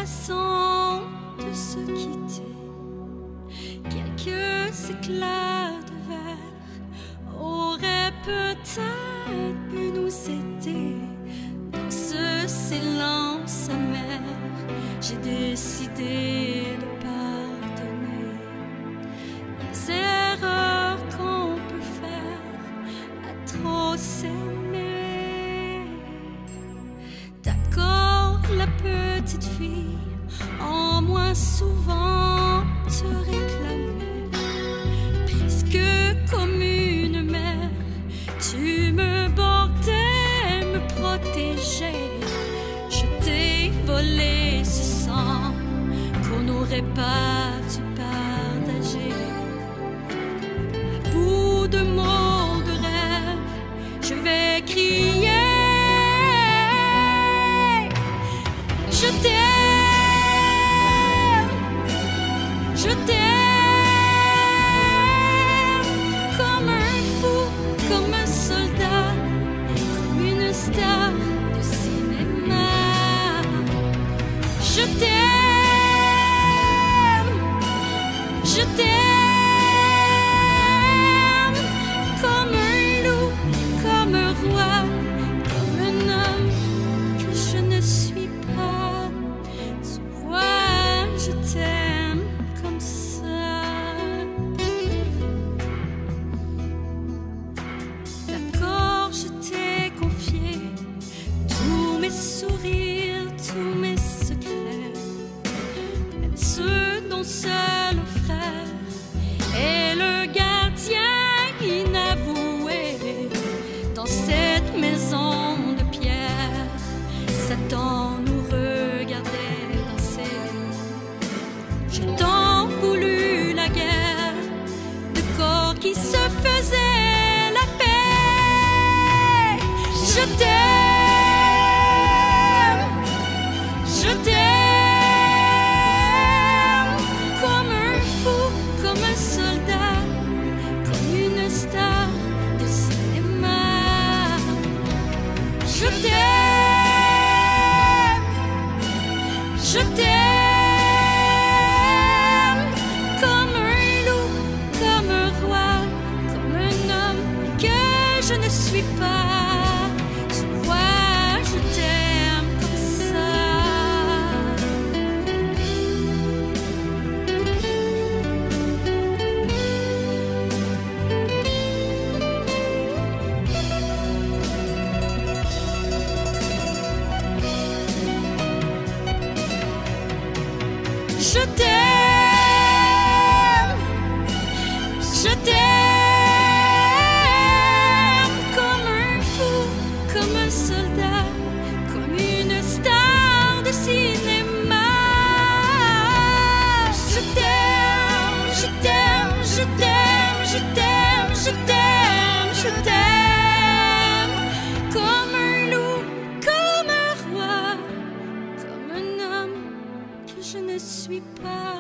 façon de se quitter. Quelques éclats de verre auraient peut-être pu nous aider. Dans ce silence amer, j'ai décidé de pardonner les erreurs qu'on peut faire à trop s'aimer. D'accord, la petite fille en moins souvent te réclamait, presque comme une mère. Tu me bordais, me protégeais. Je t'ai volé ce sang qu'on n'aurait pas dû partager. À bout de mots, de rêves, je vais crier. Je t'aime, je t'aime, comme un fou, comme un soldat, comme une star de cinéma. Je t'aime, je t'aime, comme un loup, comme un roi, comme un homme que je ne suis pas. Tu vois, je t'aime comme ça. D'accord, je t'ai confié tous mes sourires, tous mes secrets, même ceux dont seul le frère est le gardien inavoué. Dans cette maison de pierre, Satan nous regardait danser. J'ai tant voulu la guerre, de corps qui se faisaient la paix. Je t'aime, je t'aime, comme un fou, comme un soldat, comme une star de cinéma. Je t'aime, je t'aime, comme un loup, comme un roi, comme un homme que je ne suis pas. Tu vois, je t'aime comme ça. Je t'aime, je t'aime, comme un fou, comme un soldat, comme une star de cinéma. Je t'aime, je t'aime, je t'aime, je t'aime, je t'aime, je t'aime, comme un loup, comme un roi, comme un homme que je ne suis pas.